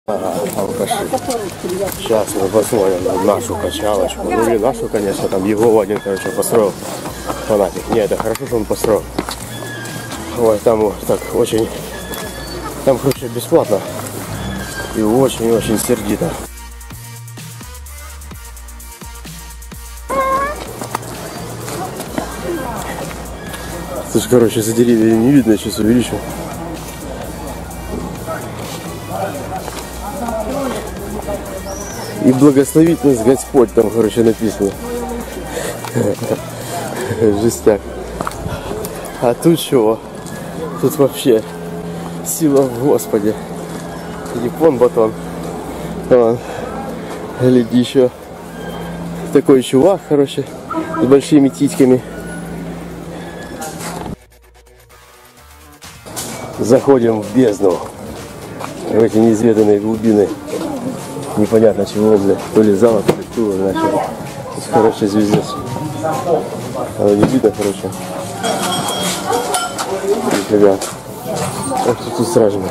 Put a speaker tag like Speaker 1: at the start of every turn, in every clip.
Speaker 1: Алкаши. Сейчас мы посмотрим на нашу качалочку. Ну или нашу, конечно, там его один, короче, построил. Фанатик. Не, это хорошо, что он построил. Ой, там вот так очень... Там, короче, бесплатно. И очень-очень сердито. Слушай, короче, за деревья не видно, сейчас увеличу. И благословит нас Господь, там, короче, написано. Жестяк. А тут чего? Тут вообще сила в Господе. Япон батон. Вон. Гляди, еще такой чувак, короче, с большими титьками. Заходим в бездну, в эти неизведанные глубины. Непонятно чего, бля. То ли зала, то ли тула, значит. Тут, короче, звездец. Оно не видно, короче. Нифига. Ох, тут страшно.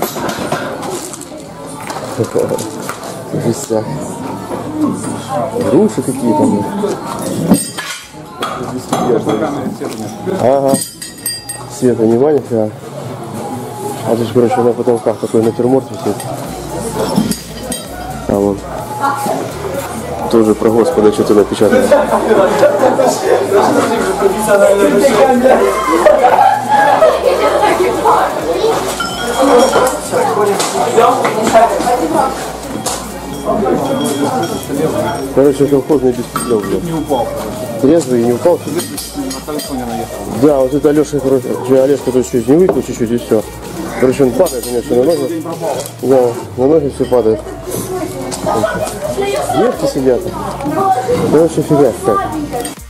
Speaker 1: Жестяк. Груши какие-то. Ага. Света нема нифига. А тут, короче, на потолках такой натюрморт висит. Там он. Тоже про Господа что-то напечатано. Короче, колхозный беспредел, блядь. Не упал. Трезвый и не упал? Да, вот это Алеша, короче, Олежка тут чуть не выпил, чуть-чуть и все. Короче, он падает, конечно, на ноги. Да, на ноги все падает. Девки сидят. Короче, фига как.